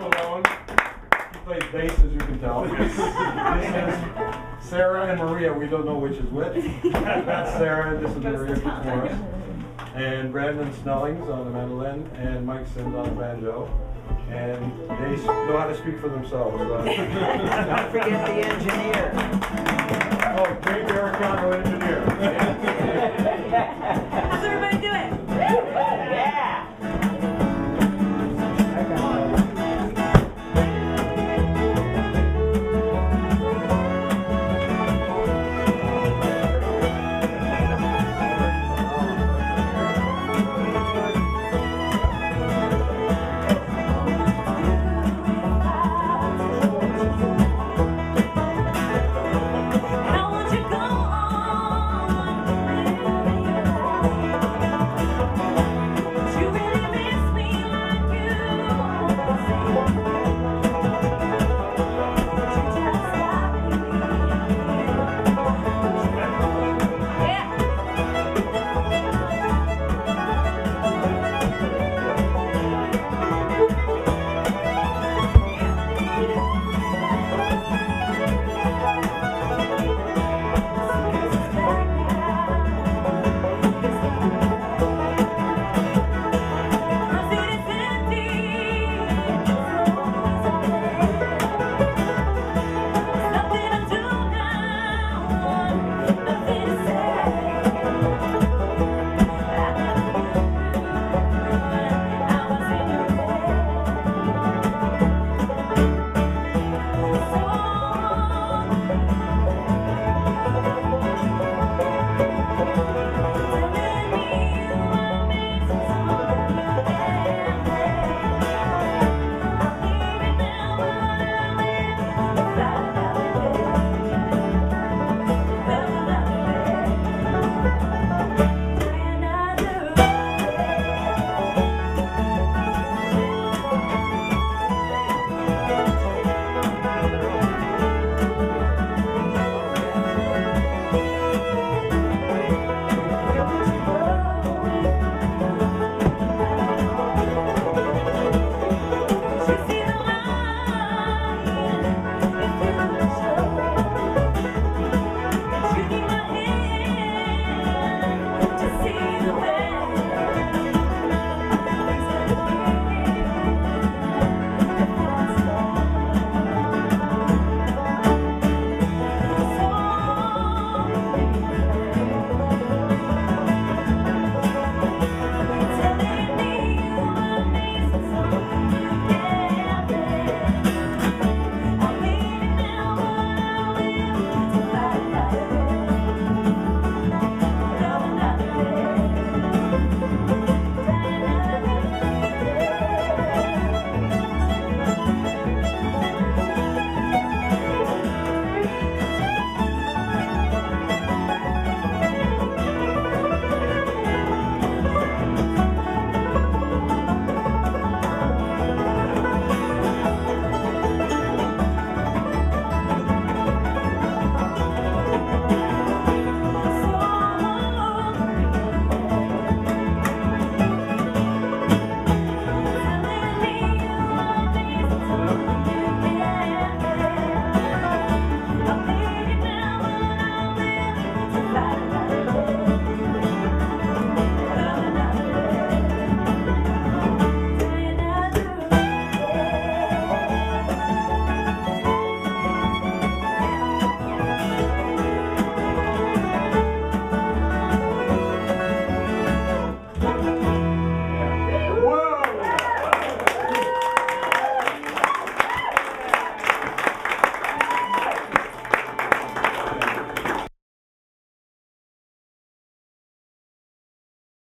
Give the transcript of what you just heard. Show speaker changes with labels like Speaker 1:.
Speaker 1: Malone. He plays bass, as you can tell. This is Sarah and Maria. We don't know which is which. That's Sarah, and this is Maria Fitzmaurice. And Brandon Snelling's on the mandolin, and Mike Sims on the banjo. And they know how to speak for themselves.
Speaker 2: Don't forget the engineer.
Speaker 1: Oh, Dave Eric, engineer.
Speaker 3: How's everybody doing?